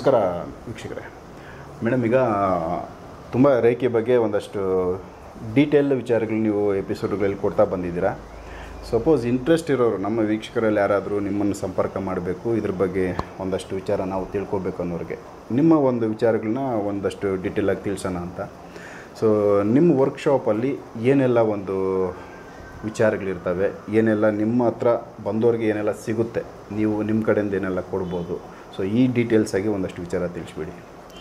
ನಮಸ್ಕಾರ ವೀಕ್ಷಕರೇ. ಮೇಡಮ್, ಈಗ ತುಂಬ ರೇಖೆ ಬಗ್ಗೆ ಒಂದಷ್ಟು ಡೀಟೇಲ್ ವಿಚಾರಗಳು ನೀವು ಎಪಿಸೋಡ್ಗಳಲ್ಲಿ ಕೊಡ್ತಾ ಬಂದಿದ್ದೀರಾ. ಸಪೋಸ್ ಇಂಟ್ರೆಸ್ಟ್ ಇರೋರು ನಮ್ಮ ವೀಕ್ಷಕರಲ್ಲಿ ಯಾರಾದರೂ ನಿಮ್ಮನ್ನು ಸಂಪರ್ಕ ಮಾಡಬೇಕು, ಇದ್ರ ಬಗ್ಗೆ ಒಂದಷ್ಟು ವಿಚಾರ ನಾವು ತಿಳ್ಕೊಬೇಕು ಅನ್ನೋರಿಗೆ ನಿಮ್ಮ ಒಂದು ವಿಚಾರಗಳನ್ನ ಒಂದಷ್ಟು ಡೀಟೇಲಾಗಿ ತಿಳಿಸೋಣ ಅಂತ. ಸೊ ನಿಮ್ಮ ವರ್ಕ್ಶಾಪಲ್ಲಿ ಏನೆಲ್ಲ ಒಂದು ವಿಚಾರಗಳಿರ್ತವೆ, ಏನೆಲ್ಲ ನಿಮ್ಮ ಹತ್ರ ಬಂದವ್ರಿಗೆ ಏನೆಲ್ಲ ಸಿಗುತ್ತೆ, ನೀವು ನಿಮ್ಮ ಕಡೆಯಿಂದ ಏನೆಲ್ಲ ಕೊಡ್ಬೋದು, ಸೊ ಈ ಡೀಟೇಲ್ಸ್ ಆಗಿ ಒಂದಷ್ಟು ವಿಚಾರ ತಿಳಿಸ್ಬಿಡಿ.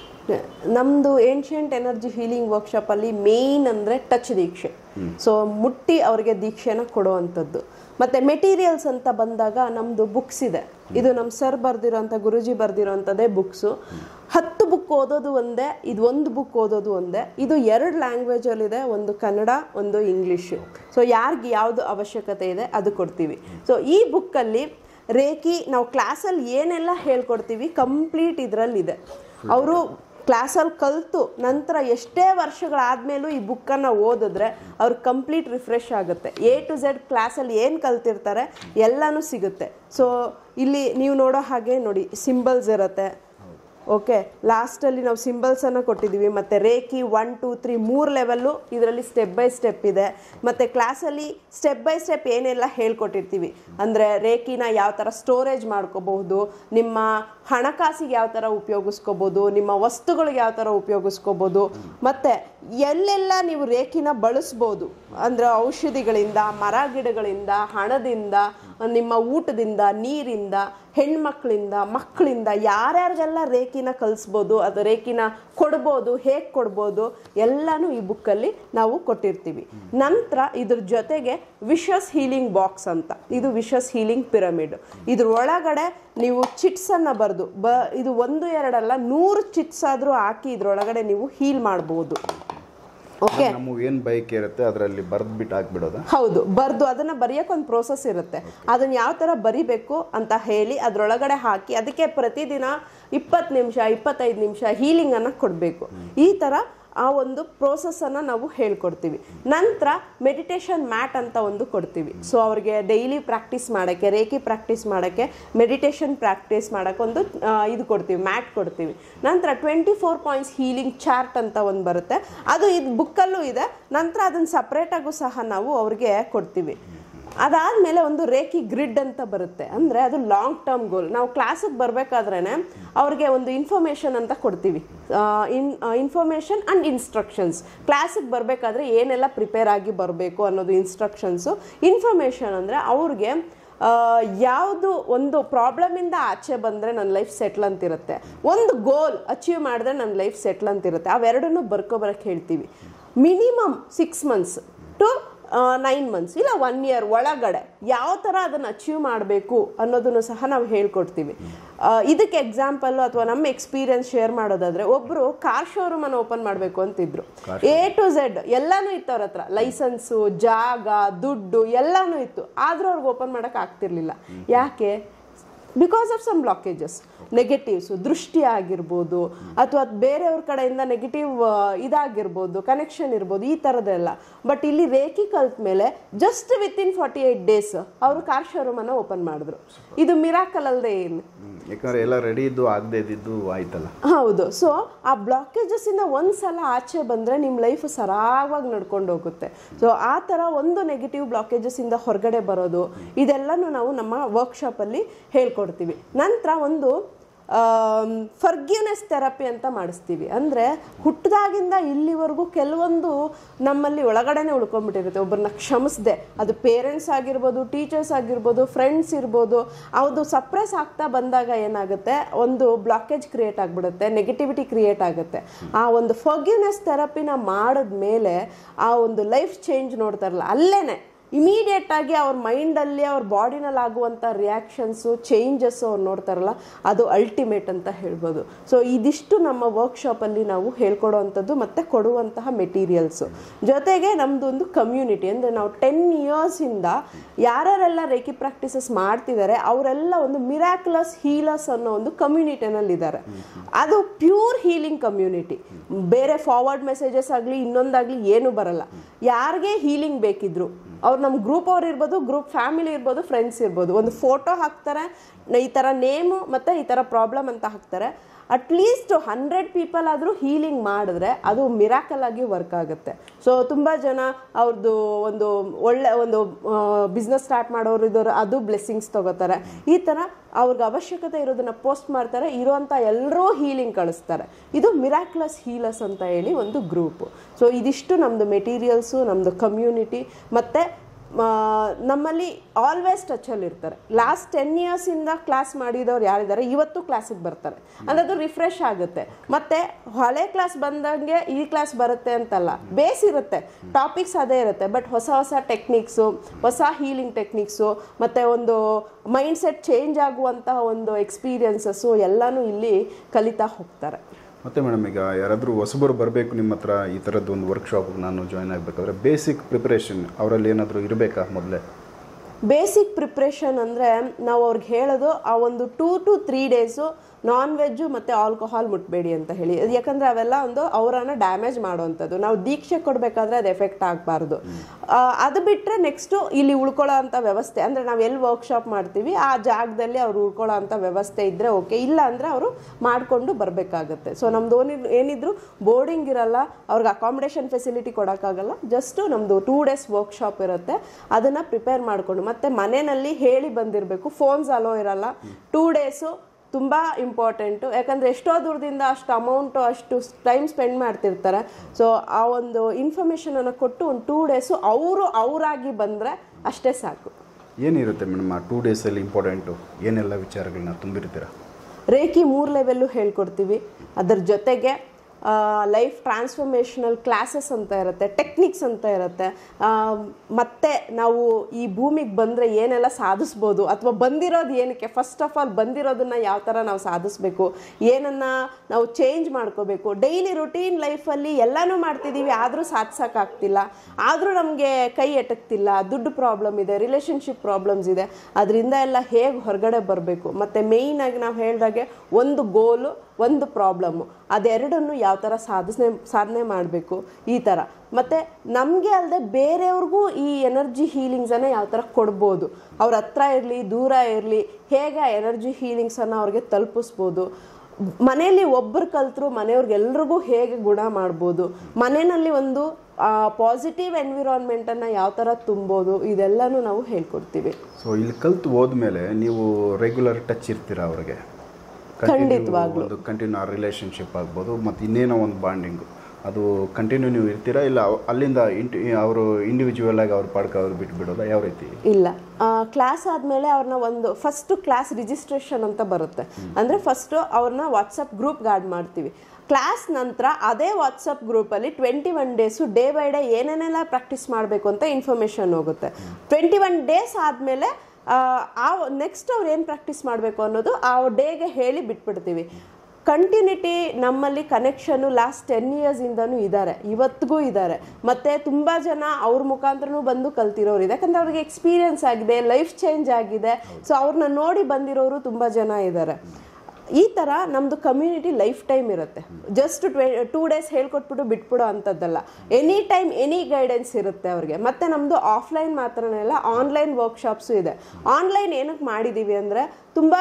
ನಮ್ಮದು ಏನ್ಷಿಯಂಟ್ ಎನರ್ಜಿ ಹೀಲಿಂಗ್ ವರ್ಕ್ಶಾಪಲ್ಲಿ ಮೇಯ್ನ್ ಅಂದರೆ ಟಚ್ ದೀಕ್ಷೆ. ಸೊ ಮುಟ್ಟಿ ಅವರಿಗೆ ದೀಕ್ಷೆನ ಕೊಡುವಂಥದ್ದು. ಮತ್ತು ಮೆಟೀರಿಯಲ್ಸ್ ಅಂತ ಬಂದಾಗ ನಮ್ಮದು ಬುಕ್ಸ್ ಇದೆ. ಇದು ನಮ್ಮ ಸರ್ ಬರೆದಿರೋಂಥ, ಗುರುಜಿ ಬರೆದಿರೋಂಥದ್ದೇ ಬುಕ್ಸು. 10 ಬುಕ್ ಓದೋದು ಒಂದೇ, ಇದು 1 ಬುಕ್ ಓದೋದು ಒಂದೇ. ಇದು 2 ಲ್ಯಾಂಗ್ವೇಜಲ್ಲಿದೆ, ಒಂದು ಕನ್ನಡ, ಒಂದು ಇಂಗ್ಲೀಷು. ಸೊ ಯಾರಿಗೆ ಯಾವುದು ಅವಶ್ಯಕತೆ ಇದೆ ಅದು ಕೊಡ್ತೀವಿ. ಸೊ ಈ ಬುಕ್ಕಲ್ಲಿ ರೇಖಿ ನಾವು ಕ್ಲಾಸಲ್ಲಿ ಏನೆಲ್ಲ ಹೇಳ್ಕೊಡ್ತೀವಿ ಕಂಪ್ಲೀಟ್ ಇದರಲ್ಲಿದೆ. ಅವರು ಕ್ಲಾಸಲ್ಲಿ ಕಲಿತು ನಂತರ ಎಷ್ಟೇ ವರ್ಷಗಳಾದಮೇಲೂ ಈ ಬುಕ್ಕನ್ನು ಓದಿದ್ರೆ ಅವ್ರಿಗೆ ಕಂಪ್ಲೀಟ್ ರಿಫ್ರೆಶ್ ಆಗುತ್ತೆ. A to Z ಕ್ಲಾಸಲ್ಲಿ ಏನು ಕಲ್ತಿರ್ತಾರೆ ಎಲ್ಲನೂ ಸಿಗುತ್ತೆ. ಸೊ ಇಲ್ಲಿ ನೀವು ನೋಡೋ ಹಾಗೆ ನೋಡಿ, ಸಿಂಬಲ್ಸ್ ಇರುತ್ತೆ. ಓಕೆ, ಲಾಸ್ಟಲ್ಲಿ ನಾವು ಸಿಂಬಲ್ಸನ್ನು ಕೊಟ್ಟಿದ್ದೀವಿ. ಮತ್ತು ರೇಖಿ 1, 2, 3 3 ಲೆವೆಲ್ಲು ಇದರಲ್ಲಿ ಸ್ಟೆಪ್ ಬೈ ಸ್ಟೆಪ್ ಇದೆ. ಮತ್ತು ಕ್ಲಾಸಲ್ಲಿ ಸ್ಟೆಪ್ ಬೈ ಸ್ಟೆಪ್ ಏನೆಲ್ಲ ಹೇಳ್ಕೊಟ್ಟಿರ್ತೀವಿ ಅಂದರೆ ರೇಖಿನ ಯಾವ ಥರ ಸ್ಟೋರೇಜ್ ಮಾಡ್ಕೋಬಹುದು, ನಿಮ್ಮ ಹಣಕಾಸಿಗೆ ಯಾವ ಥರ ಉಪಯೋಗಿಸ್ಕೋಬೋದು, ನಿಮ್ಮ ವಸ್ತುಗಳಿಗೆ ಯಾವ ಥರ ಉಪಯೋಗಿಸ್ಕೋಬೋದು, ಮತ್ತು ಎಲ್ಲೆಲ್ಲ ನೀವು ರೇಖಿನ ಬಳಸ್ಬೋದು ಅಂದರೆ ಔಷಧಿಗಳಿಂದ, ಮರ ಗಿಡಗಳಿಂದ, ಹಣದಿಂದ, ನಿಮ್ಮ ಊಟದಿಂದ, ನೀರಿಂದ, ಹೆಣ್ಮಕ್ಳಿಂದ, ಮಕ್ಕಳಿಂದ ಯಾರ್ಯಾರಿಗೆಲ್ಲ ರೇಖಿನ ಕಲಿಸ್ಬೋದು, ಅದು ರೇಖಿನ ಕೊಡ್ಬೋದು, ಹೇಗೆ ಕೊಡ್ಬೋದು ಎಲ್ಲನೂ ಈ ಬುಕ್ಕಲ್ಲಿ ನಾವು ಕೊಟ್ಟಿರ್ತೀವಿ. ನಂತರ ಇದ್ರ ಜೊತೆಗೆ ವಿಶಸ್ ಹೀಲಿಂಗ್ ಬಾಕ್ಸ್ ಅಂತ, ಇದು ವಿಶಸ್ ಹೀಲಿಂಗ್ ಪಿರಮಿಡ್. ಇದ್ರ ಒಳಗಡೆ ನೀವು ಚಿಟ್ಸನ್ನು ಬರೆದು ಇದು 1, 2 ಅಲ್ಲ 100 ಚಿಟ್ಸ್ ಆದರೂ ಹಾಕಿ ಇದ್ರೊಳಗಡೆ ನೀವು ಹೀಲ್ ಮಾಡ್ಬೋದು. ಓಕೆ, ನಮಗೆ ಏನು ಬೈಕ್ ಇರುತ್ತೆ ಅದರಲ್ಲಿ ಬರೆದ್ಬಿಟ್ಟು ಹಾಕ್ಬಿಡೋದು. ಹೌದು, ಬರೆದು ಅದನ್ನು ಬರೆಯೋಕೆ ಒಂದು ಪ್ರೋಸೆಸ್ ಇರುತ್ತೆ. ಅದನ್ನು ಯಾವ ಥರ ಬರಿಬೇಕು ಅಂತ ಹೇಳಿ ಅದರೊಳಗಡೆ ಹಾಕಿ ಅದಕ್ಕೆ ಪ್ರತಿದಿನ 20 ನಿಮಿಷ 25 ನಿಮಿಷ ಹೀಲಿಂಗನ್ನು ಕೊಡಬೇಕು. ಈ ಥರ ಆ ಒಂದು ಪ್ರೋಸೆಸ್ಸನ್ನು ನಾವು ಹೇಳ್ಕೊಡ್ತೀವಿ. ನಂತರ ಮೆಡಿಟೇಷನ್ ಮ್ಯಾಟ್ ಅಂತ ಒಂದು ಕೊಡ್ತೀವಿ. ಸೊ ಅವ್ರಿಗೆ ಡೈಲಿ ಪ್ರಾಕ್ಟೀಸ್ ಮಾಡೋಕ್ಕೆ, ರೇಖಿ ಪ್ರಾಕ್ಟೀಸ್ ಮಾಡೋಕ್ಕೆ, ಮೆಡಿಟೇಷನ್ ಪ್ರಾಕ್ಟೀಸ್ ಮಾಡೋಕ್ಕೆ ಒಂದು ಇದು ಕೊಡ್ತೀವಿ, ಮ್ಯಾಟ್ ಕೊಡ್ತೀವಿ. ನಂತರ 24 ಪಾಯಿಂಟ್ಸ್ ಹೀಲಿಂಗ್ ಚಾರ್ಟ್ ಅಂತ ಒಂದು ಬರುತ್ತೆ, ಅದು ಇದು ಬುಕ್ಕಲ್ಲೂ ಇದೆ. ನಂತರ ಅದನ್ನು ಸಪ್ರೇಟಾಗೂ ಸಹ ನಾವು ಅವ್ರಿಗೆ ಕೊಡ್ತೀವಿ. ಅದಾದಮೇಲೆ ಒಂದು ರೇಖಿ ಗ್ರಿಡ್ ಅಂತ ಬರುತ್ತೆ, ಅಂದರೆ ಅದು ಲಾಂಗ್ ಟರ್ಮ್ ಗೋಲ್. ನಾವು ಕ್ಲಾಸಿಗೆ ಬರಬೇಕಾದ್ರೇ ಅವ್ರಿಗೆ ಒಂದು ಇನ್ಫಾರ್ಮೇಷನ್ ಅಂತ ಕೊಡ್ತೀವಿ, ಇನ್ಫಾರ್ಮೇಷನ್ ಆ್ಯಂಡ್ ಇನ್ಸ್ಟ್ರಕ್ಷನ್ಸ್. ಕ್ಲಾಸಿಗೆ ಬರಬೇಕಾದ್ರೆ ಏನೆಲ್ಲ ಪ್ರಿಪೇರ್ ಆಗಿ ಬರಬೇಕು ಅನ್ನೋದು ಇನ್ಸ್ಟ್ರಕ್ಷನ್ಸು. ಇನ್ಫಾರ್ಮೇಷನ್ ಅಂದರೆ ಅವ್ರಿಗೆ ಯಾವುದು ಒಂದು ಪ್ರಾಬ್ಲಮಿಂದ ಆಚೆ ಬಂದರೆ ನನ್ನ ಲೈಫ್ ಸೆಟ್ಲ್ ಅಂತಿರುತ್ತೆ, ಒಂದು ಗೋಲ್ ಅಚೀವ್ ಮಾಡಿದ್ರೆ ನನ್ನ ಲೈಫ್ ಸೆಟ್ಲ್ ಅಂತಿರುತ್ತೆ. ಅವೆರಡನ್ನೂ ಬರ್ಕೊಬರಕ್ಕೆ ಹೇಳ್ತೀವಿ. ಮಿನಿಮಮ್ 6 ಮಂತ್ಸ್ ಟು 9 ಮಂತ್ಸ್ ಇಲ್ಲ 1 ಇಯರ್ ಒಳಗಡೆ ಯಾವ ಥರ ಅದನ್ನು ಅಚೀವ್ ಮಾಡಬೇಕು ಅನ್ನೋದನ್ನು ಸಹ ನಾವು ಹೇಳ್ಕೊಡ್ತೀವಿ. ಇದಕ್ಕೆ ಎಕ್ಸಾಂಪಲ್ಲು ಅಥವಾ ನಮ್ಮ ಎಕ್ಸ್ಪೀರಿಯನ್ಸ್ ಶೇರ್ ಮಾಡೋದಾದರೆ, ಒಬ್ಬರು ಕಾರ್ ಶೋರೂಮನ್ನು ಓಪನ್ ಮಾಡಬೇಕು ಅಂತಿದ್ರು. A to Z ಎಲ್ಲನೂ ಇತ್ತು ಅವ್ರ ಹತ್ರ, ಲೈಸೆನ್ಸು, ಜಾಗ, ದುಡ್ಡು ಎಲ್ಲನೂ ಇತ್ತು. ಆದರೂ ಅವ್ರಿಗೆ ಓಪನ್ ಮಾಡೋಕ್ಕೆ ಆಗ್ತಿರ್ಲಿಲ್ಲ. ಯಾಕೆ? Because of some blockages, negatives, ದೃಷ್ಟಿ ಆಗಿರ್ಬೋದು, ಅಥವಾ ಬೇರೆಯವ್ರ ಕಡೆಯಿಂದ ನೆಗೆಟಿವ್ ಇದಾಗಿರ್ಬೋದು, ಕನೆಕ್ಷನ್ ಇರ್ಬೋದು, ಈ ಥರದ್ದೆಲ್ಲ. ಬಟ್ ಇಲ್ಲಿ ರೇಖಿ ಕಲ್ತ ಮೇಲೆ ಜಸ್ಟ್ ವಿತಿನ್ 48 ಡೇಸ್ ಅವರು ಕಾರ್ ಶೋರೂಮನ್ನು ಓಪನ್ ಮಾಡಿದ್ರು. ಇದು ಮಿರಾಕಲ್ ಅಲ್ಲದೆ ಏನು, ಯಾಕಂದ್ರೆ ಎಲ್ಲ ರೆಡಿ ಇದ್ದು ಆಗದೆ ಇದ್ದಿದ್ದು ಆಯ್ತಲ್ಲ. ಹೌದು. ಸೊ ಆ ಬ್ಲಾಕೇಜಸ್ ಇಂದ ಒಂದ್ಸಲ ಆಚೆ ಬಂದ್ರೆ ನಿಮ್ಮ ಲೈಫ್ ಸರಾಗವಾಗಿ ನಡ್ಕೊಂಡು ಹೋಗುತ್ತೆ. ಸೊ ಆ ಥರ ಒಂದು ನೆಗೆಟಿವ್ ಬ್ಲಾಕೇಜಸ್ ಇಂದ ಹೊರಗಡೆ ಬರೋದು, ಇದೆಲ್ಲನೂ ನಾವು ನಮ್ಮ ವರ್ಕ್ಶಾಪಲ್ಲಿ ಹೇಳ್ಕೊಡ್ತೀವಿ. ನಂತರ ಒಂದು ಫರ್ಗಿವ್ನೆಸ್ ಥೆರಪಿ ಅಂತ ಮಾಡಿಸ್ತೀವಿ. ಅಂದರೆ ಹುಟ್ಟಿದಾಗಿಂದ ಇಲ್ಲಿವರೆಗೂ ಕೆಲವೊಂದು ನಮ್ಮಲ್ಲಿ ಒಳಗಡೆನೆ ಉಳ್ಕೊಂಡ್ಬಿಟ್ಟಿರುತ್ತೆ. ಒಬ್ಬರನ್ನ ಕ್ಷಮಿಸದೆ, ಅದು ಪೇರೆಂಟ್ಸ್ ಆಗಿರ್ಬೋದು, ಟೀಚರ್ಸ್ ಆಗಿರ್ಬೋದು, ಫ್ರೆಂಡ್ಸ್ ಇರ್ಬೋದು, ಅದು ಸಪ್ರೆಸ್ ಆಗ್ತಾ ಬಂದಾಗ ಏನಾಗುತ್ತೆ, ಒಂದು ಬ್ಲಾಕೇಜ್ ಕ್ರಿಯೇಟ್ ಆಗಿಬಿಡುತ್ತೆ, ನೆಗೆಟಿವಿಟಿ ಕ್ರಿಯೇಟ್ ಆಗುತ್ತೆ. ಆ ಒಂದು ಫರ್ಗಿವ್ನೆಸ್ ಥೆರಪಿನ ಮಾಡಿದ್ಮೇಲೆ ಆ ಒಂದು ಲೈಫ್ ಚೇಂಜ್ ನೋಡ್ತಾರಲ್ಲ, ಅಲ್ಲೇನೆ ಇಮಿಡಿಯೇಟ್ ಆಗಿ ಅವ್ರ ಮೈಂಡಲ್ಲಿ, ಅವ್ರ ಬಾಡಿನಲ್ಲಿ ಆಗುವಂಥ ರಿಯಾಕ್ಷನ್ಸು, ಚೇಂಜಸ್ಸು ಅವ್ರು ನೋಡ್ತಾರಲ್ಲ, ಅದು ಅಲ್ಟಿಮೇಟ್ ಅಂತ ಹೇಳ್ಬೋದು. ಸೊ ಇದಿಷ್ಟು ನಮ್ಮ ವರ್ಕ್ಶಾಪಲ್ಲಿ ನಾವು ಹೇಳ್ಕೊಡೋವಂಥದ್ದು ಮತ್ತು ಕೊಡುವಂತಹ ಮೆಟೀರಿಯಲ್ಸು. ಜೊತೆಗೆ ನಮ್ಮದು ಒಂದು ಕಮ್ಯುನಿಟಿ, ಅಂದರೆ ನಾವು 10 ಇಯರ್ಸಿಂದ ಯಾರ್ಯಾರೆಲ್ಲ ರೇಖಿ ಪ್ರಾಕ್ಟೀಸಸ್ ಮಾಡ್ತಿದ್ದಾರೆ ಅವರೆಲ್ಲ ಒಂದು ಮಿರಾಕ್ಯುಲಸ್ ಹೀಲರ್ಸ್ ಅನ್ನೋ ಒಂದು ಕಮ್ಯುನಿಟಿನಲ್ಲಿದ್ದಾರೆ. ಅದು ಪ್ಯೂರ್ ಹೀಲಿಂಗ್ ಕಮ್ಯುನಿಟಿ. ಬೇರೆ ಫಾರ್ವರ್ಡ್ ಮೆಸೇಜಸ್ ಆಗಲಿ ಇನ್ನೊಂದಾಗಲಿ ಏನೂ ಬರಲ್ಲ. ಯಾರಿಗೆ ಹೀಲಿಂಗ್ ಬೇಕಿದ್ರು ಅವ್ರು ನಮ್ಮ ಗ್ರೂಪ್ ಅವ್ರು ಇರ್ಬೋದು, ಗ್ರೂಪ್ ಫ್ಯಾಮಿಲಿ ಇರ್ಬೋದು, ಫ್ರೆಂಡ್ಸ್ ಇರ್ಬೋದು, ಒಂದು ಫೋಟೋ ಹಾಕ್ತಾರೆ, ಈ ಥರ ನೇಮು ಮತ್ತು ಈ ಥರ ಪ್ರಾಬ್ಲಮ್ ಅಂತ ಹಾಕ್ತಾರೆ. ಅಟ್ಲೀಸ್ಟ್ 100 ಪೀಪಲ್ ಆದರೂ ಹೀಲಿಂಗ್ ಮಾಡಿದ್ರೆ ಅದು ಮಿರಾಕಲ್ ಆಗಿ ವರ್ಕ್ ಆಗುತ್ತೆ. ಸೊ ತುಂಬ ಜನ ಅವ್ರದ್ದು ಒಳ್ಳೆ ಒಂದು ಬಿಸ್ನೆಸ್ ಸ್ಟಾರ್ಟ್ ಮಾಡೋರು ಇದ್ದವರು ಅದು ಬ್ಲೆಸ್ಸಿಂಗ್ಸ್ ತಗೋತಾರೆ. ಈ ಥರ ಅವ್ರಿಗೆ ಅವಶ್ಯಕತೆ ಇರೋದನ್ನ ಪೋಸ್ಟ್ ಮಾಡ್ತಾರೆ, ಇರೋವಂಥ ಎಲ್ಲರೂ ಹೀಲಿಂಗ್ ಕಳಿಸ್ತಾರೆ. ಇದು ಮಿರಾಕ್ಯುಲಸ್ ಹೀಲರ್ಸ್ ಅಂತ ಹೇಳಿ ಒಂದು ಗ್ರೂಪು. ಸೊ ಇದಿಷ್ಟು ನಮ್ಮದು ಮೆಟೀರಿಯಲ್ಸು, ನಮ್ಮದು ಕಮ್ಯುನಿಟಿ, ಮತ್ತು ನಮ್ಮಲ್ಲಿ ಆಲ್ವೇಸ್ ಟಚಲ್ಲಿ ಇರ್ತಾರೆ. ಲಾಸ್ಟ್ 10 ಇಯರ್ಸಿಂದ ಕ್ಲಾಸ್ ಮಾಡಿದವ್ರು ಯಾರಿದ್ದಾರೆ ಇವತ್ತು ಕ್ಲಾಸಿಗೆ ಬರ್ತಾರೆ ಅಂದರೆ ಅದು ರಿಫ್ರೆಶ್ ಆಗುತ್ತೆ. ಮತ್ತು ಹಳೆ ಕ್ಲಾಸ್ ಬಂದಂಗೆ ಈ ಕ್ಲಾಸ್ ಬರುತ್ತೆ ಅಂತಲ್ಲ, ಬೇಸ್ ಇರುತ್ತೆ, ಟಾಪಿಕ್ಸ್ ಅದೇ ಇರುತ್ತೆ, ಬಟ್ ಹೊಸ ಹೊಸ ಟೆಕ್ನಿಕ್ಸು, ಹೊಸ ಹೀಲಿಂಗ್ ಟೆಕ್ನಿಕ್ಸು, ಮತ್ತು ಒಂದು ಮೈಂಡ್ಸೆಟ್ ಚೇಂಜ್ ಆಗುವಂತಹ ಒಂದು ಎಕ್ಸ್ಪೀರಿಯನ್ಸಸ್ಸು ಎಲ್ಲನೂ ಇಲ್ಲಿ ಕಲಿತಾ ಹೋಗ್ತಾರೆ. ಮತ್ತು ಮೇಡಮ್, ಈಗ ಯಾರಾದರೂ ಹೊಸಬರು ಬರಬೇಕು ನಿಮ್ಮ ಹತ್ರ ಈ ಥರದ್ದು ಒಂದು ವರ್ಕ್ಶಾಪ್ಗೆ ನಾನು ಜಾಯ್ನ್ ಆಗಬೇಕಾದ್ರೆ ಬೇಸಿಕ್ ಪ್ರಿಪ್ರೇಷನ್ ಅವರಲ್ಲಿ ಏನಾದರೂ ಇರಬೇಕಾ ಮೊದಲೇ? ಬೇಸಿಕ್ ಪ್ರಿಪ್ರೇಷನ್ ಅಂದರೆ ನಾವು ಅವ್ರಿಗೆ ಹೇಳೋದು ಆ ಒಂದು 2 to 3 ಡೇಸು ನಾನ್ ವೆಜ್ಜು ಮತ್ತು ಆಲ್ಕೋಹಾಲ್ ಮುಟ್ಬೇಡಿ ಅಂತ ಹೇಳಿ. ಯಾಕಂದರೆ ಅವೆಲ್ಲ ಒಂದು ಅವರನ್ನು ಡ್ಯಾಮೇಜ್ ಮಾಡುವಂಥದ್ದು. ನಾವು ದೀಕ್ಷೆ ಕೊಡಬೇಕಾದ್ರೆ ಅದು ಎಫೆಕ್ಟ್ ಆಗಬಾರ್ದು. ಅದು ಬಿಟ್ಟರೆ ನೆಕ್ಸ್ಟು ಇಲ್ಲಿ ಉಳ್ಕೊಳ್ಳೋ ಅಂಥ ವ್ಯವಸ್ಥೆ, ಅಂದರೆ ನಾವು ಎಲ್ಲಿ ವರ್ಕ್ಶಾಪ್ ಮಾಡ್ತೀವಿ ಆ ಜಾಗದಲ್ಲಿ ಅವ್ರು ಉಳ್ಕೊಳ್ಳೋ ಅಂಥ ವ್ಯವಸ್ಥೆ ಇದ್ದರೆ ಓಕೆ, ಇಲ್ಲ ಅಂದರೆ ಅವರು ಮಾಡಿಕೊಂಡು ಬರಬೇಕಾಗತ್ತೆ. ಸೊ ನಮ್ಮದು ಏನಿದ್ರು ಬೋರ್ಡಿಂಗ್ ಇರಲ್ಲ, ಅವ್ರಿಗೆ ಅಕಾಮಿಡೇಷನ್ ಫೆಸಿಲಿಟಿ ಕೊಡೋಕ್ಕಾಗಲ್ಲ. ಜಸ್ಟು ನಮ್ಮದು 2 ಡೇಸ್ ವರ್ಕ್ಶಾಪ್ ಇರುತ್ತೆ, ಅದನ್ನು ಪ್ರಿಪೇರ್ ಮಾಡಿಕೊಂಡು ಮತ್ತು ಮನೆಯಲ್ಲಿ ಹೇಳಿ ಬಂದಿರಬೇಕು. ಫೋನ್ಸ್ ಅಲೋ ಇರಲ್ಲ. 2 ಡೇಸು ತುಂಬ ಇಂಪಾರ್ಟೆಂಟು, ಯಾಕಂದರೆ ಎಷ್ಟೋ ದೂರದಿಂದ ಅಷ್ಟು ಅಮೌಂಟು ಅಷ್ಟು ಟೈಮ್ ಸ್ಪೆಂಡ್ ಮಾಡ್ತಿರ್ತಾರೆ. ಸೊ ಆ ಒಂದು ಇನ್ಫಾರ್ಮೇಷನನ್ನು ಕೊಟ್ಟು ಒಂದು 2 ಡೇಸು ಅವರಾಗಿ ಬಂದರೆ ಅಷ್ಟೇ ಸಾಕು. ಏನಿರುತ್ತೆ ಮೇಡಮ್ ಆ 2 ಡೇಸಲ್ಲಿ ಇಂಪಾರ್ಟೆಂಟು? ಏನೆಲ್ಲ ವಿಚಾರಗಳನ್ನ ತುಂಬಿರ್ತೀರಾ? ರೇಖಿ 3 ಲೆವೆಲ್ಲು ಹೇಳ್ಕೊಡ್ತೀವಿ. ಅದರ ಜೊತೆಗೆ ಲೈಫ್ ಟ್ರಾನ್ಸ್ಫಾರ್ಮೇಷನಲ್ ಕ್ಲಾಸಸ್ ಅಂತ ಇರುತ್ತೆ, ಟೆಕ್ನಿಕ್ಸ್ ಅಂತ ಇರುತ್ತೆ. ಮತ್ತು ನಾವು ಈ ಭೂಮಿಗೆ ಬಂದರೆ ಏನೆಲ್ಲ ಸಾಧಿಸ್ಬೋದು, ಅಥವಾ ಬಂದಿರೋದು ಏನಕ್ಕೆ, ಫಸ್ಟ್ ಆಫ್ ಆಲ್ ಬಂದಿರೋದನ್ನು ಯಾವ ಥರ ನಾವು ಸಾಧಿಸ್ಬೇಕು, ಏನನ್ನು ನಾವು ಚೇಂಜ್ ಮಾಡ್ಕೋಬೇಕು. ಡೈಲಿ ರುಟೀನ್ ಲೈಫಲ್ಲಿ ಎಲ್ಲನೂ ಮಾಡ್ತಿದ್ದೀವಿ, ಆದರೂ ಸಾಧಿಸೋಕ್ಕಾಗ್ತಿಲ್ಲ, ಆದರೂ ನಮಗೆ ಕೈ ಎಟಕ್ತಿಲ್ಲ, ದುಡ್ಡು ಪ್ರಾಬ್ಲಮ್ ಇದೆ, ರಿಲೇಷನ್ಶಿಪ್ ಪ್ರಾಬ್ಲಮ್ಸ್ ಇದೆ, ಅದರಿಂದ ಎಲ್ಲ ಹೇಗೆ ಹೊರಗಡೆ ಬರಬೇಕು. ಮತ್ತು ಮೇಯ್ನಾಗಿ ನಾವು ಹೇಳಿದಾಗೆ ಒಂದು ಗೋಲು, ಒಂದು ಪ್ರಾಬ್ಲಮ್ಮು, ಅದೆರಡನ್ನು ಯಾವ ಥರ ಸಾಧನೆ ಮಾಡಬೇಕು ಈ ಥರ. ಮತ್ತು ನಮಗೆ ಅಲ್ಲದೆ ಬೇರೆಯವ್ರಿಗೂ ಈ ಎನರ್ಜಿ ಹೀಲಿಂಗ್ಸನ್ನು ಯಾವ ಥರ ಕೊಡ್ಬೋದು, ಅವ್ರ ಹತ್ರ ಇರಲಿ ದೂರ ಇರಲಿ, ಹೇಗೆ ಆ ಎನರ್ಜಿ ಹೀಲಿಂಗ್ಸನ್ನು ಅವ್ರಿಗೆ ತಲುಪಿಸ್ಬೋದು. ಮನೆಯಲ್ಲಿ ಒಬ್ಬರು ಕಲ್ತರು ಮನೆಯವ್ರಿಗೆಲ್ರಿಗೂ ಹೇಗೆ ಗುಣ ಮಾಡ್ಬೋದು, ಮನೆಯಲ್ಲಿ ಒಂದು ಪಾಸಿಟಿವ್ ಎನ್ವಿರಾನ್ಮೆಂಟನ್ನು ಯಾವ ಥರ ತುಂಬೋದು, ಇದೆಲ್ಲನೂ ನಾವು ಹೇಳ್ಕೊಡ್ತೀವಿ. ಸೊ ಇಲ್ಲಿ ಕಲ್ತು ಹೋದ್ಮೇಲೆ ನೀವು ರೆಗ್ಯುಲರ್ ಟಚ್ ಇರ್ತೀರಾ ಅವ್ರಿಗೆ? ಖಂಡಿತವಾಗ್ಲೂ ಒಂದು ಕಂಟಿನ್ಯೂ ಆ ರಿಲೇಷನ್ಶಿಪ್ ಆಗ್ಬೋದು, ಮತ್ತು ಇನ್ನೇನೋ ಒಂದು ಬಾಂಡಿಂಗು ಅದು ಕಂಟಿನ್ಯೂ ನೀವು ಇರ್ತೀರಾ, ಇಲ್ಲ ಅಲ್ಲಿಂದ ಅವರು ಇಂಡಿವಿಜುವಲ್ ಆಗಿ ಅವ್ರ ಪಾಡ್ಕ ಅವ್ರು ಬಿಟ್ಬಿಡೋದಾ, ಯಾವ ರೀತಿ? ಇಲ್ಲ, ಕ್ಲಾಸ್ ಆದಮೇಲೆ ಅವ್ರನ್ನ ಒಂದು ಫಸ್ಟು ಕ್ಲಾಸ್ ರಿಜಿಸ್ಟ್ರೇಷನ್ ಅಂತ ಬರುತ್ತೆ. ಅಂದರೆ ಫಸ್ಟು ಅವ್ರನ್ನ ವಾಟ್ಸಪ್ ಗ್ರೂಪ್ಗೆ ಆ್ಯಡ್ ಮಾಡ್ತೀವಿ. ಕ್ಲಾಸ್ ನಂತರ ಅದೇ ವಾಟ್ಸಪ್ ಗ್ರೂಪಲ್ಲಿ 21 ಡೇಸು ಡೇ ಬೈ ಡೇ ಏನೇನೆಲ್ಲ ಪ್ರಾಕ್ಟೀಸ್ ಮಾಡಬೇಕು ಅಂತ ಇನ್ಫಾರ್ಮೇಷನ್ ಹೋಗುತ್ತೆ. 21 ಡೇಸ್ ಆದಮೇಲೆ ನೆಕ್ಸ್ಟ್ ಅವ್ರು ಏನು ಪ್ರಾಕ್ಟೀಸ್ ಮಾಡಬೇಕು ಅನ್ನೋದು ಆ ಡೇಗೆ ಹೇಳಿ ಬಿಟ್ಬಿಡ್ತೀವಿ. ಕಂಟಿನ್ಯೂಟಿ ನಮ್ಮಲ್ಲಿ ಕನೆಕ್ಷನ್ನು ಲಾಸ್ಟ್ 10 ಇಯರ್ಸಿಂದನೂ ಇದ್ದಾರೆ, ಇವತ್ತಿಗೂ ಇದ್ದಾರೆ. ಮತ್ತು ತುಂಬ ಜನ ಅವ್ರ ಮುಖಾಂತರನೂ ಬಂದು ಕಲ್ತಿರೋರು ಇದೆ, ಯಾಕಂದರೆ ಅವ್ರಿಗೆ ಎಕ್ಸ್ಪೀರಿಯನ್ಸ್ ಆಗಿದೆ, ಲೈಫ್ ಚೇಂಜ್ ಆಗಿದೆ. ಸೊ ಅವ್ರನ್ನ ನೋಡಿ ಬಂದಿರೋರು ತುಂಬ ಜನ ಇದ್ದಾರೆ. ಈ ಥರ ನಮ್ಮದು ಕಮ್ಯುನಿಟಿ ಲೈಫ್ ಟೈಮ್ ಇರುತ್ತೆ. ಜಸ್ಟ್ 2 ಡೇಸ್ ಹೇಳ್ಕೊಟ್ಬಿಟ್ಟು ಬಿಟ್ಬಿಡೋ ಅಂಥದ್ದಲ್ಲ, ಎನಿ ಟೈಮ್ ಎನಿ ಗೈಡೆನ್ಸ್ ಇರುತ್ತೆ ಅವ್ರಿಗೆ. ಮತ್ತು ನಮ್ಮದು ಆಫ್ಲೈನ್ ಮಾತ್ರನೇ ಅಲ್ಲ, ಆನ್ಲೈನ್ ವರ್ಕ್ಶಾಪ್ಸು ಇದೆ. ಆನ್ಲೈನ್ ಏನಕ್ಕೆ ಮಾಡಿದ್ದೀವಿ ಅಂದರೆ ತುಂಬ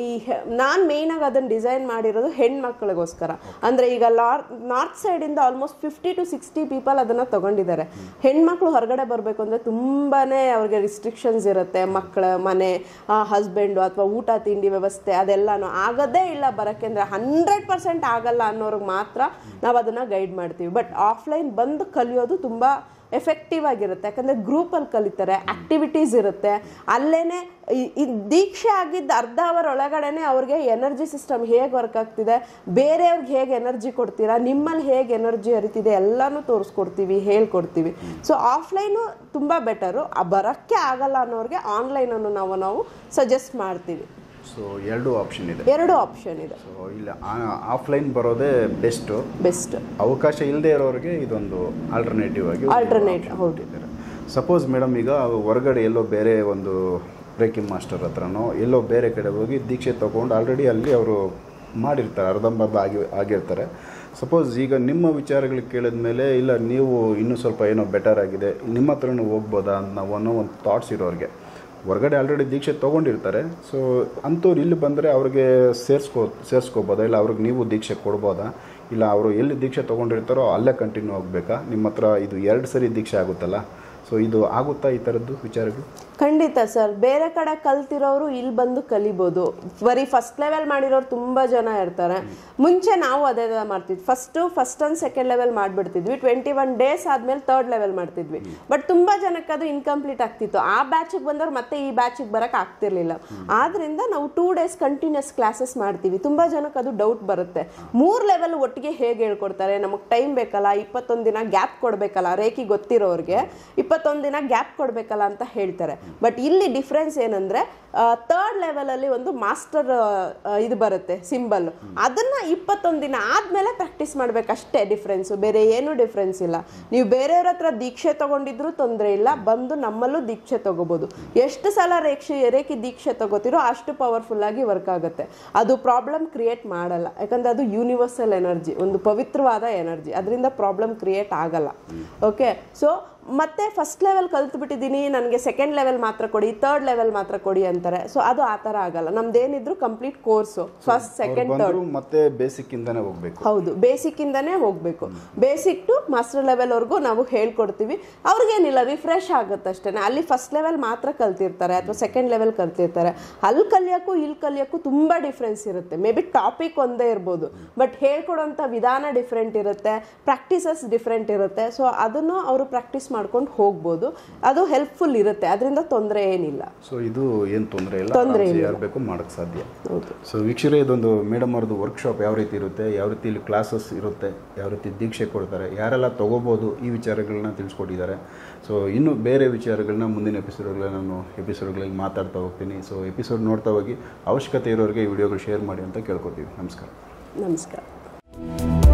ನಾನು ಮೇಯ್ನಾಗಿ ಅದನ್ನು ಡಿಸೈನ್ ಮಾಡಿರೋದು ಹೆಣ್ಮಕ್ಳಿಗೋಸ್ಕರ. ಅಂದರೆ ಈಗ ನಾರ್ತ್ ಸೈಡಿಂದ ಆಲ್ಮೋಸ್ಟ್ 50 to 60 ಪೀಪಲ್ ಅದನ್ನು ತೊಗೊಂಡಿದ್ದಾರೆ. ಹೆಣ್ಮಕ್ಳು ಹೊರಗಡೆ ಬರಬೇಕು ಅಂದರೆ ತುಂಬಾ ಅವ್ರಿಗೆ ರಿಸ್ಟ್ರಿಕ್ಷನ್ಸ್ ಇರುತ್ತೆ, ಮಕ್ಕಳ ಮನೆ, ಹಸ್ಬೆಂಡು ಅಥವಾ ಊಟ ತಿಂಡಿ ವ್ಯವಸ್ಥೆ ಅದೆಲ್ಲನೂ ಆಗೋದೇ ಇಲ್ಲ ಬರೋಕ್ಕೆ. ಅಂದರೆ 100% ಆಗಲ್ಲ ಅನ್ನೋರಿಗೆ ಮಾತ್ರ ನಾವು ಅದನ್ನು ಗೈಡ್ ಮಾಡ್ತೀವಿ. ಬಟ್ ಆಫ್ಲೈನ್ ಬಂದು ಕಲಿಯೋದು ತುಂಬ ಎಫೆಕ್ಟಿವ್ ಆಗಿರುತ್ತೆ, ಯಾಕಂದರೆ ಗ್ರೂಪಲ್ಲಿ ಕಲಿತಾರೆ, ಆ್ಯಕ್ಟಿವಿಟೀಸ್ ಇರುತ್ತೆ. ಅಲ್ಲೇ ದೀಕ್ಷೆ ಆಗಿದ್ದ ಅರ್ಧ ಅವರ್ ಒಳಗಡೆನೆ ಅವ್ರಿಗೆ ಎನರ್ಜಿ ಸಿಸ್ಟಮ್ ಹೇಗೆ ವರ್ಕ್ ಆಗ್ತಿದೆ, ಬೇರೆಯವ್ರಿಗೆ ಹೇಗೆ ಎನರ್ಜಿ ಕೊಡ್ತೀರಾ, ನಿಮ್ಮಲ್ಲಿ ಹೇಗೆ ಎನರ್ಜಿ ಹರಿತಿದೆ ಎಲ್ಲನೂ ತೋರಿಸ್ಕೊಡ್ತೀವಿ, ಹೇಳ್ಕೊಡ್ತೀವಿ. ಸೊ ಆಫ್ಲೈನು ತುಂಬ ಬೆಟರು. ಬರೋಕ್ಕೆ ಆಗಲ್ಲ ಅನ್ನೋರಿಗೆ ಆನ್ಲೈನನ್ನು ನಾವು ಸಜೆಸ್ಟ್ ಮಾಡ್ತೀವಿ. ಸೊ 2 ಆಪ್ಷನ್ ಇದೆ. 2 ಆಪ್ಷನ್ ಇದೆ. ಸೊ ಇಲ್ಲ ಆಫ್ಲೈನ್ ಬರೋದೇ ಬೆಸ್ಟ್. ಅವಕಾಶ ಇಲ್ಲದೆ ಇರೋರಿಗೆ ಇದೊಂದು ಆಲ್ಟರ್ನೇಟಿವ್ ಹೌದು. ಸಪೋಸ್ ಮೇಡಮ್ ಈಗ ಹೊರಗಡೆ ಎಲ್ಲೋ ಬೇರೆ ಒಂದು ರೇಖಿ ಮಾಸ್ಟರ್ ಹತ್ರನೋ ಎಲ್ಲೋ ಬೇರೆ ಕಡೆ ಹೋಗಿ ದೀಕ್ಷೆ ತೊಗೊಂಡು ಆಲ್ರೆಡಿ ಅಲ್ಲಿ ಅವರು ಮಾಡಿರ್ತಾರೆ, ಅರ್ಧಂಬರ್ಧ ಆಗಿರ್ತಾರೆ. ಸಪೋಸ್ ಈಗ ನಿಮ್ಮ ವಿಚಾರಗಳಿಗೆ ಕೇಳಿದ ಮೇಲೆ ಇಲ್ಲ ನೀವು ಇನ್ನೂ ಸ್ವಲ್ಪ ಏನೋ ಬೆಟರ್ ಆಗಿದೆ, ನಿಮ್ಮ ಹತ್ರನೂ ಹೋಗ್ಬೋದಾ ಅನ್ನೋ ಒಂದು ಥಾಟ್ಸ್ ಇರೋರಿಗೆ, ಹೊರಗಡೆ ಆಲ್ರೆಡಿ ದೀಕ್ಷೆ ತೊಗೊಂಡಿರ್ತಾರೆ. ಸೊ ಅಂಥವ್ರು ಇಲ್ಲಿ ಬಂದರೆ ಅವ್ರಿಗೆ ಸೇರಿಸ್ಕೋಬೋದಾ, ಇಲ್ಲ ಅವ್ರಿಗೆ ನೀವು ದೀಕ್ಷೆ ಕೊಡ್ಬೋದಾ, ಇಲ್ಲ ಅವರು ಎಲ್ಲಿ ದೀಕ್ಷೆ ತೊಗೊಂಡಿರ್ತಾರೋ ಅಲ್ಲೇ ಕಂಟಿನ್ಯೂ ಆಗಬೇಕಾ? ನಿಮ್ಮ ಹತ್ರ ಇದು 2 ಸರಿ ದೀಕ್ಷೆ ಆಗುತ್ತಲ್ಲ, ಸೊ ಇದು ಆಗುತ್ತಾ ಈ ಥರದ್ದು ವಿಚಾರಗಳು? ಖಂಡಿತ ಸರ್. ಬೇರೆ ಕಡೆ ಕಲ್ತಿರೋರು ಇಲ್ಲಿ ಬಂದು ಕಲಿಬೋದು. ಬರೀ ಫಸ್ಟ್ ಲೆವೆಲ್ ಮಾಡಿರೋರು ತುಂಬ ಜನ ಇರ್ತಾರೆ. ಮುಂಚೆ ನಾವು ಅದೇ ಮಾಡ್ತಿದ್ವಿ, ಫಸ್ಟ್ ಅಂಡ್ ಸೆಕೆಂಡ್ ಲೆವೆಲ್ ಮಾಡಿಬಿಡ್ತಿದ್ವಿ. 21 ಡೇಸ್ ಆದಮೇಲೆ 3rd ಲೆವೆಲ್ ಮಾಡ್ತಿದ್ವಿ. ಬಟ್ ತುಂಬ ಜನಕ್ಕೆ ಅದು ಇನ್ಕಂಪ್ಲೀಟ್ ಆಗ್ತಿತ್ತು. ಆ ಬ್ಯಾಚಿಗೆ ಬಂದವ್ರು ಮತ್ತೆ ಈ ಬ್ಯಾಚಿಗೆ ಬರೋಕ್ಕೆ ಆಗ್ತಿರ್ಲಿಲ್ಲ. ಆದ್ರಿಂದ ನಾವು 2 ಡೇಸ್ ಕಂಟಿನ್ಯೂಸ್ ಕ್ಲಾಸಸ್ ಮಾಡ್ತೀವಿ. ತುಂಬ ಜನಕ್ಕೆ ಅದು ಡೌಟ್ ಬರುತ್ತೆ, 3 ಲೆವೆಲ್ ಒಟ್ಟಿಗೆ ಹೇಗೆ ಹೇಳ್ಕೊಡ್ತಾರೆ, ನಮಗೆ ಟೈಮ್ ಬೇಕಲ್ಲ, 21 ದಿನ ಗ್ಯಾಪ್ ಕೊಡಬೇಕಲ್ಲ, ರೇಖಿ ಗೊತ್ತಿರೋರಿಗೆ 21 ದಿನ ಗ್ಯಾಪ್ ಕೊಡಬೇಕಲ್ಲ ಅಂತ ಹೇಳ್ತಾರೆ. ಬಟ್ ಇಲ್ಲಿ ಡಿಫ್ರೆನ್ಸ್ ಏನಂದ್ರೆ 3rd ಲೆವೆಲಲ್ಲಿ ಒಂದು ಮಾಸ್ಟರ್ ಇದು ಬರುತ್ತೆ ಸಿಂಬಲ್, ಅದನ್ನ 21 ದಿನ ಆದ್ಮೇಲೆ ಪ್ರಾಕ್ಟೀಸ್ ಮಾಡ್ಬೇಕಷ್ಟೇ ಡಿಫ್ರೆನ್ಸ್, ಬೇರೆ ಏನು ಡಿಫ್ರೆನ್ಸ್ ಇಲ್ಲ. ನೀವು ಬೇರೆಯವ್ರ ಹತ್ರ ದೀಕ್ಷೆ ತಗೊಂಡಿದ್ರು ತೊಂದರೆ ಇಲ್ಲ, ಬಂದು ನಮ್ಮಲ್ಲೂ ದೀಕ್ಷೆ ತಗೋಬಹುದು. ಎಷ್ಟು ಸಲ ರೇಖಿ ದೀಕ್ಷೆ ತಗೋತಿರೋ ಅಷ್ಟು ಪವರ್ಫುಲ್ ಆಗಿ ವರ್ಕ್ ಆಗುತ್ತೆ. ಅದು ಪ್ರಾಬ್ಲಮ್ ಕ್ರಿಯೇಟ್ ಮಾಡಲ್ಲ, ಯಾಕಂದ್ರೆ ಅದು ಯೂನಿವರ್ಸಲ್ ಎನರ್ಜಿ, ಒಂದು ಪವಿತ್ರವಾದ ಎನರ್ಜಿ, ಅದರಿಂದ ಪ್ರಾಬ್ಲಮ್ ಕ್ರಿಯೇಟ್ ಆಗಲ್ಲ. ಓಕೆ, ಸೊ ಮತ್ತೆ ಫಸ್ಟ್ ಲೆವೆಲ್ ಕಲ್ತು ಬಿಟ್ಟಿದ್ದೀನಿ, ನನಗೆ ಸೆಕೆಂಡ್ ಲೆವೆಲ್ ಮಾತ್ರ ಕೊಡಿ, 3rd ಲೆವೆಲ್ ಮಾತ್ರ ಕೊಡಿ ಅಂತಾರೆ. ಸೊ ಅದು ಆ ಥರ ಆಗಲ್ಲ. ನಮ್ದೇನಿದ್ರು complete course, first second third ಮತ್ತೆ ಬೇಸಿಕ್ ಇಂದಾನೆ ಹೋಗ್ಬೇಕು. ಹೌದು, ಬೇಸಿಕ್ ಇಂದಾನೆ ಹೋಗ್ಬೇಕು. ಬೇಸಿಕ್ ಟು ಮಾಸ್ಟರ್ ಲೆವೆಲ್ ವರ್ಗೂ ನಾವು ಹೇಳ್ಕೊಡ್ತೀವಿ. ಅವ್ರಿಗೇನಿಲ್ಲ, ರಿಫ್ರೆಶ್ ಆಗುತ್ತೆ ಅಷ್ಟೇ. ಅಲ್ಲಿ ಫಸ್ಟ್ ಲೆವೆಲ್ ಮಾತ್ರ ಕಲ್ತಿರ್ತಾರೆ ಅಥವಾ ಸೆಕೆಂಡ್ ಲೆವೆಲ್ ಕಲ್ತಿರ್ತಾರೆ. ಅಲ್ಲಿ ಕಲಿಯೋಕ್ಕೂ ಇಲ್ಲಿ ಕಲಿಯೋಕ್ಕೂ ತುಂಬ ಡಿಫ್ರೆನ್ಸ್ ಇರುತ್ತೆ. ಮೇ ಬಿ ಟಾಪಿಕ್ ಒಂದೇ ಇರ್ಬೋದು, ಬಟ್ ಹೇಳ್ಕೊಡೋಂಥ ವಿಧಾನ ಡಿಫ್ರೆಂಟ್ ಇರುತ್ತೆ, ಪ್ರಾಕ್ಟೀಸಸ್ ಡಿಫ್ರೆಂಟ್ ಇರುತ್ತೆ. ಸೊ ಅದನ್ನು ಅವರು ಪ್ರಾಕ್ಟೀಸ್ ಮಾಡ್ಕೊಂಡು ಹೋಗ್ಬೋದು. ಅದು ಹೆಲ್ಪ್ಫುಲ್ ಇರುತ್ತೆ, ಅದರಿಂದ ತೊಂದರೆ ಏನಿಲ್ಲ. ಸೊ ಇದು ಏನು ತೊಂದರೆ ಇಲ್ಲ, ಯಾರು ಬೇಕು ಮಾಡೋಕ್ಕೆ ಸಾಧ್ಯ. ಹೌದು. ಸೊ ವೀಕ್ಷಕರೇ, ಇದೊಂದು ಮೇಡಮ್ ಅವ್ರದ್ದು ವರ್ಕ್ಶಾಪ್ ಯಾವ ರೀತಿ ಇರುತ್ತೆ, ಯಾವ ರೀತಿ ಇಲ್ಲಿ ಕ್ಲಾಸಸ್ ಇರುತ್ತೆ, ಯಾವ ರೀತಿ ದೀಕ್ಷೆ ಕೊಡ್ತಾರೆ, ಯಾರೆಲ್ಲ ತೊಗೋಬೋದು, ಈ ವಿಚಾರಗಳನ್ನ ತಿಳಿಸ್ಕೊಟ್ಟಿದ್ದಾರೆ. ಸೊ ಇನ್ನು ಬೇರೆ ವಿಚಾರಗಳನ್ನ ಮುಂದಿನ ಎಪಿಸೋಡ್ಗಳಲ್ಲಿ ಮಾತಾಡ್ತಾ ಹೋಗ್ತೀನಿ. ಸೊ ಎಪಿಸೋಡ್ ನೋಡ್ತಾ ಹೋಗಿ, ಅವಶ್ಯಕತೆ ಇರೋರಿಗೆ ಈ ವಿಡಿಯೋಗಳು ಶೇರ್ ಮಾಡಿ ಅಂತ ಕೇಳ್ಕೊತೀವಿ. ನಮಸ್ಕಾರ. ನಮಸ್ಕಾರ.